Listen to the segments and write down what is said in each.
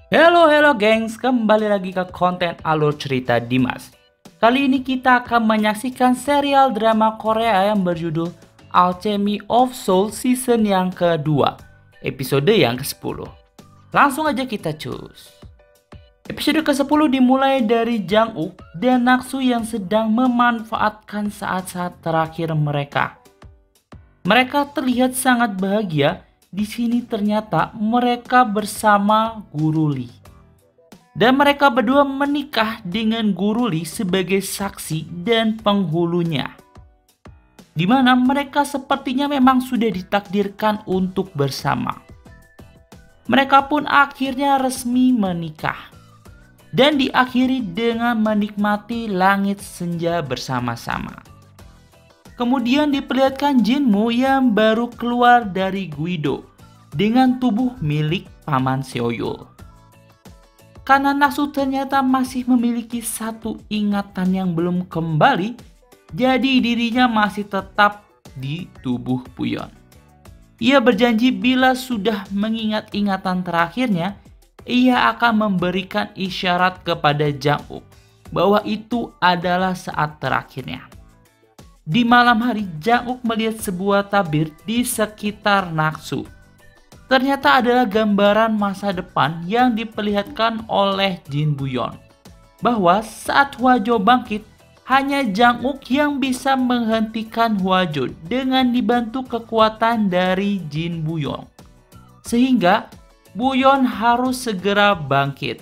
Halo gengs, kembali lagi ke konten alur cerita Dimas. Kali ini kita akan menyaksikan serial drama Korea yang berjudul Alchemy of Soul season yang kedua, episode yang ke-10. Langsung aja kita cus. Episode ke-10 dimulai dari Jang-uk dan Naksu yang sedang memanfaatkan saat-saat terakhir mereka. Mereka terlihat sangat bahagia. Di sini ternyata mereka bersama Guru Lee. Dan mereka berdua menikah dengan Guru Lee sebagai saksi dan penghulunya. Di mana mereka sepertinya memang sudah ditakdirkan untuk bersama. Mereka pun akhirnya resmi menikah. Dan diakhiri dengan menikmati langit senja bersama-sama. Kemudian diperlihatkan Jinmu yang baru keluar dari Guido dengan tubuh milik Paman Seoyul. Karena Naksu ternyata masih memiliki satu ingatan yang belum kembali, jadi dirinya masih tetap di tubuh Puyon. Ia berjanji bila sudah mengingat ingatan terakhirnya, ia akan memberikan isyarat kepada Jang-uk bahwa itu adalah saat terakhirnya. Di malam hari, Jang-uk melihat sebuah tabir di sekitar Naksu. Ternyata adalah gambaran masa depan yang diperlihatkan oleh Jin Buyeon. Bahwa saat Hwajo bangkit, hanya Jang-uk yang bisa menghentikan Hwajo dengan dibantu kekuatan dari Jin Buyeon. Sehingga Buyeon harus segera bangkit.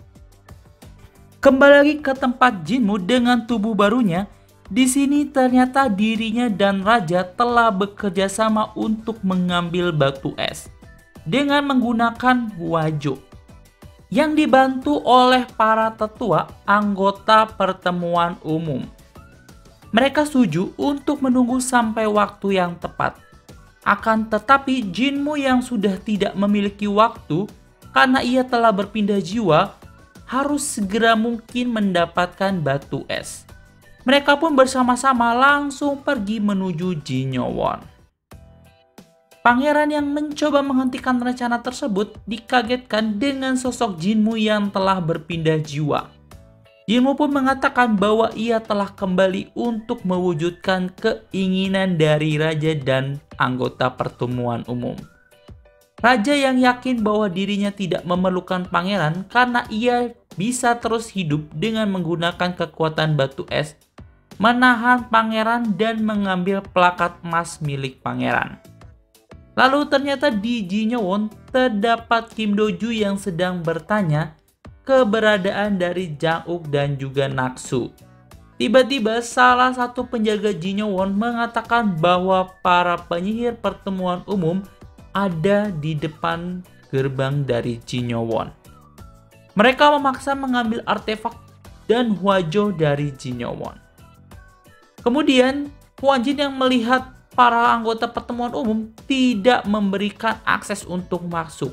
Kembali lagi ke tempat Jinmu dengan tubuh barunya. Di sini ternyata dirinya dan Raja telah bekerja sama untuk mengambil batu es dengan menggunakan Hwajo yang dibantu oleh para tetua anggota pertemuan umum. Mereka setuju untuk menunggu sampai waktu yang tepat. Akan tetapi Jinmu yang sudah tidak memiliki waktu karena ia telah berpindah jiwa harus segera mungkin mendapatkan batu es. Mereka pun bersama-sama langsung pergi menuju Jinyowon. Pangeran yang mencoba menghentikan rencana tersebut dikagetkan dengan sosok Jinmu yang telah berpindah jiwa. Jinmu pun mengatakan bahwa ia telah kembali untuk mewujudkan keinginan dari Raja dan anggota pertemuan umum. Raja yang yakin bahwa dirinya tidak memerlukan pangeran karena ia bisa terus hidup dengan menggunakan kekuatan batu es, menahan pangeran dan mengambil plakat emas milik pangeran. Lalu ternyata di Jinyowon terdapat Kim Do-ju yang sedang bertanya keberadaan dari Jang-uk dan juga Naksu. Tiba-tiba salah satu penjaga Jinyowon mengatakan bahwa para penyihir pertemuan umum ada di depan gerbang dari Jinyowon. Mereka memaksa mengambil artefak dan Hwajo dari Jinyowon. Kemudian, Hwan Jin yang melihat para anggota pertemuan umum tidak memberikan akses untuk masuk.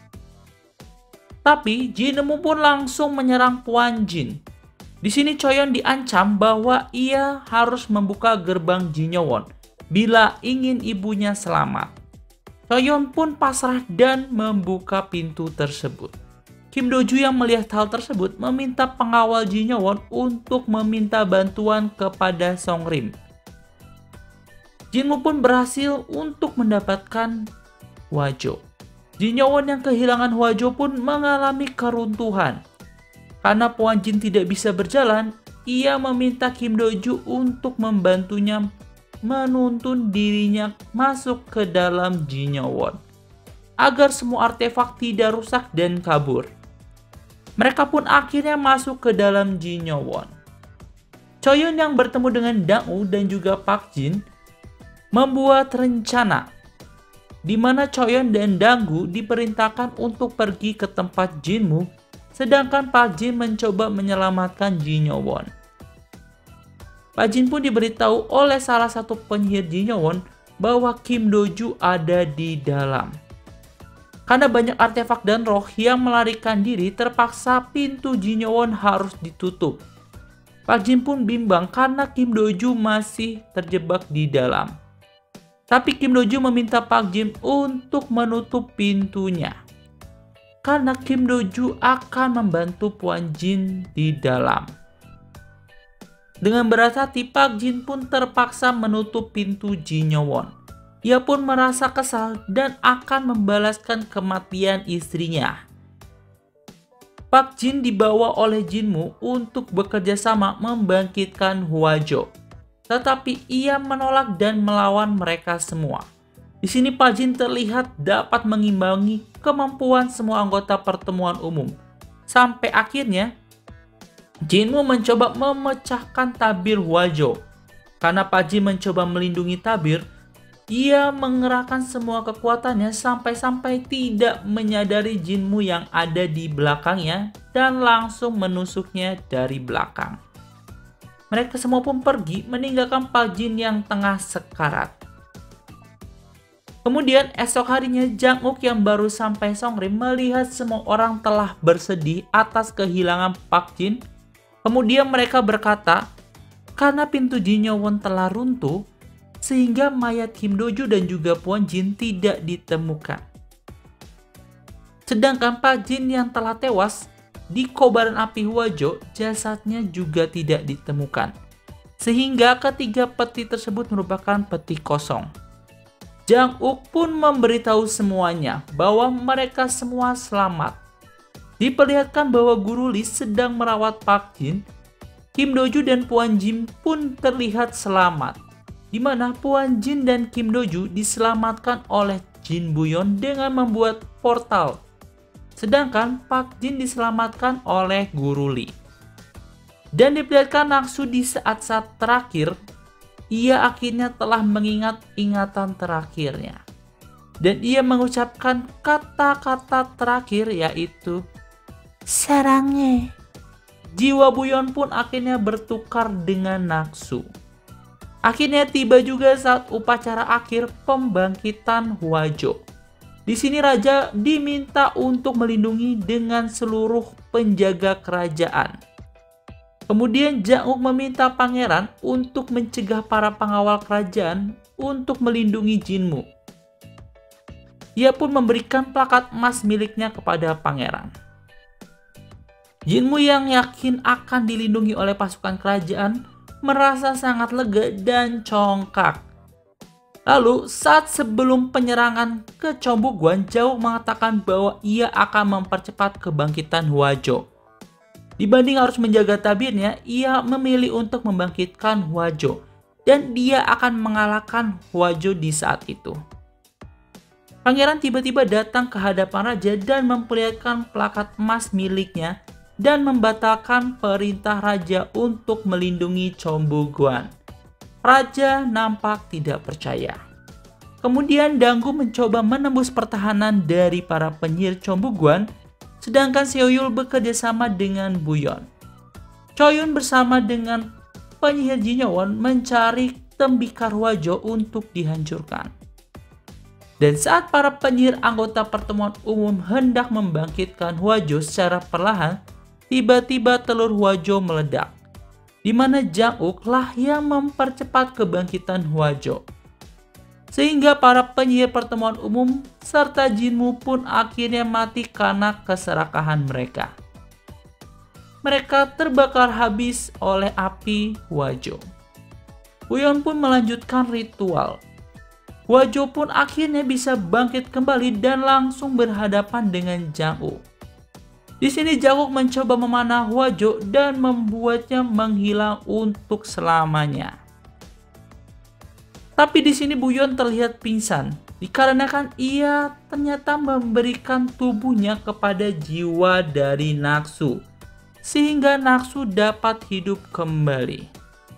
Tapi, Jinmu pun langsung menyerang Hwan Jin. Di sini Choyeon diancam bahwa ia harus membuka gerbang Jinyowon bila ingin ibunya selamat. Choyeon pun pasrah dan membuka pintu tersebut. Kim Do-ju yang melihat hal tersebut meminta pengawal Jinyowon untuk meminta bantuan kepada Songrim. Jinmu pun berhasil untuk mendapatkan Hwajo. Jinyowon yang kehilangan Hwajo pun mengalami keruntuhan. Karena Hwan Jin tidak bisa berjalan, ia meminta Kim Do-ju untuk membantunya menuntun dirinya masuk ke dalam Jinyowon agar semua artefak tidak rusak dan kabur. Mereka pun akhirnya masuk ke dalam Jinyowon. Choyeon yang bertemu dengan Dang-woo dan juga Park Jin membuat rencana di mana Choyeon dan Dang-woo diperintahkan untuk pergi ke tempat Jinmu, sedangkan Park Jin mencoba menyelamatkan Jinyowon. Park Jin pun diberitahu oleh salah satu penyihir Jinyowon bahwa Kim Do-ju ada di dalam. Karena banyak artefak dan roh yang melarikan diri, terpaksa pintu Jinyowon harus ditutup. Park Jin pun bimbang karena Kim Do-ju masih terjebak di dalam. Tapi Kim Do-ju meminta Park Jin untuk menutup pintunya. karena Kim Do-ju akan membantu Kwon Jin di dalam. Dengan berat hati, Park Jin pun terpaksa menutup pintu Ji Nyo-won. Ia pun merasa kesal dan akan membalaskan kematian istrinya. Park Jin dibawa oleh Jinmu untuk bekerja sama membangkitkan Hwajo. Tetapi ia menolak dan melawan mereka semua. Di sini Park Jin terlihat dapat mengimbangi kemampuan semua anggota pertemuan umum. Sampai akhirnya, Jinmu mencoba memecahkan tabir Hwajo. Karena Park Jin mencoba melindungi tabir, ia mengerahkan semua kekuatannya sampai-sampai tidak menyadari Jinmu yang ada di belakangnya dan langsung menusuknya dari belakang. Mereka semua pun pergi meninggalkan Park Jin yang tengah sekarat. Kemudian esok harinya Jang Uk yang baru sampai Seongri melihat semua orang telah bersedih atas kehilangan Park Jin. Kemudian mereka berkata, karena pintu Ji Nyo-won telah runtuh, sehingga mayat Kim Do-ju dan juga Kwon Jin tidak ditemukan. Sedangkan Park Jin yang telah tewas di kobaran api Hwajo, jasadnya juga tidak ditemukan. Sehingga ketiga peti tersebut merupakan peti kosong. Jang Uk pun memberitahu semuanya bahwa mereka semua selamat. Diperlihatkan bahwa Guru Lee sedang merawat Park Jin. Kim Do-ju dan Kwon Jin pun terlihat selamat, di mana Kwon Jin dan Kim Do-ju diselamatkan oleh Jin Buyeon dengan membuat portal. Sedangkan Park Jin diselamatkan oleh Guru Lee. Dan diperlihatkan Naksu di saat-saat terakhir, ia akhirnya telah mengingat ingatan terakhirnya. Dan ia mengucapkan kata-kata terakhir yaitu sarangnya. Jiwa Buyeon pun akhirnya bertukar dengan Naksu. Akhirnya tiba juga saat upacara akhir pembangkitan Hwajo. Di sini raja diminta untuk melindungi dengan seluruh penjaga kerajaan. Kemudian Jang Uk meminta pangeran untuk mencegah para pengawal kerajaan untuk melindungi Jinmu. Ia pun memberikan plakat emas miliknya kepada pangeran. Jinmu yang yakin akan dilindungi oleh pasukan kerajaan merasa sangat lega dan congkak. Lalu saat sebelum penyerangan ke Chombuguan, Jang Uk mengatakan bahwa ia akan mempercepat kebangkitan Hwajo. Dibanding harus menjaga tabirnya, ia memilih untuk membangkitkan Hwajo dan dia akan mengalahkan Hwajo di saat itu. Pangeran tiba-tiba datang ke hadapan raja dan memperlihatkan plakat emas miliknya dan membatalkan perintah raja untuk melindungi Chombuguan. Raja nampak tidak percaya. Kemudian Danggu mencoba menembus pertahanan dari para penyihir Chombuguan, sedangkan Seoyul bekerja sama dengan Buyeon. Choyun bersama dengan penyihir Ji Nyo-won mencari tembikar Hwajo untuk dihancurkan. Dan saat para penyihir anggota pertemuan umum hendak membangkitkan Hwajo secara perlahan, tiba-tiba telur Hwajo meledak, di mana Jang Uk lah yang mempercepat kebangkitan Hwajo. Sehingga para penyihir pertemuan umum serta Jinmu pun akhirnya mati karena keserakahan mereka. Mereka terbakar habis oleh api Hwajo. Buyeon pun melanjutkan ritual. Hwajo pun akhirnya bisa bangkit kembali dan langsung berhadapan dengan Jang Uk. Di sini Jang Uk mencoba memanah Hwajo dan membuatnya menghilang untuk selamanya. Tapi di sini Buyeon terlihat pingsan dikarenakan ia ternyata memberikan tubuhnya kepada jiwa dari Naksu, sehingga Naksu dapat hidup kembali.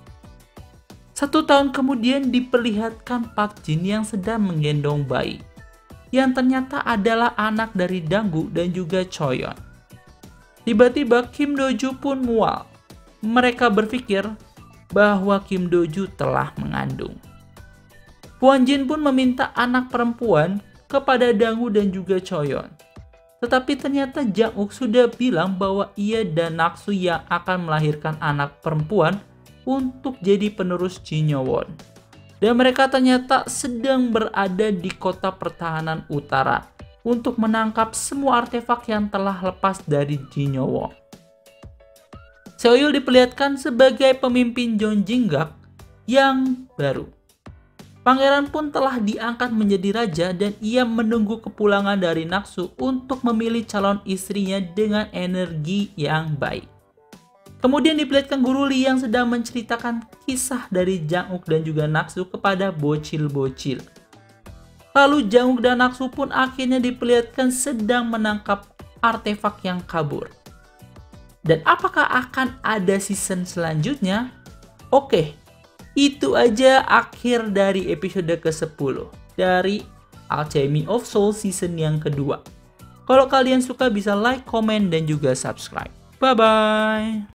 1 tahun kemudian diperlihatkan Park Jin yang sedang menggendong bayi, yang ternyata adalah anak dari Danggu dan juga Choyeon. Tiba-tiba Kim Do-ju pun mual. Mereka berpikir bahwa Kim Do-ju telah mengandung. Kwon Jin pun meminta anak perempuan kepada Danggu dan juga Choyeon. Tetapi ternyata Jang Uk sudah bilang bahwa ia dan Naksu yang akan melahirkan anak perempuan untuk jadi penerus Ji Nyo-won. Dan mereka ternyata sedang berada di kota pertahanan utara, untuk menangkap semua artefak yang telah lepas dari Jinyo Wong. Seoyul diperlihatkan sebagai pemimpin Jonjinggak yang baru. Pangeran pun telah diangkat menjadi raja dan ia menunggu kepulangan dari Naksu untuk memilih calon istrinya dengan energi yang baik. Kemudian diperlihatkan Guru Li yang sedang menceritakan kisah dari Jang-uk dan juga Naksu kepada bocil-bocil. Lalu Jang-uk dan Naksu pun akhirnya diperlihatkan sedang menangkap artefak yang kabur. Dan apakah akan ada season selanjutnya? Oke, itu aja akhir dari episode ke-10 dari Alchemy of Soul season yang kedua. Kalau kalian suka bisa like, komen, dan juga subscribe. Bye-bye!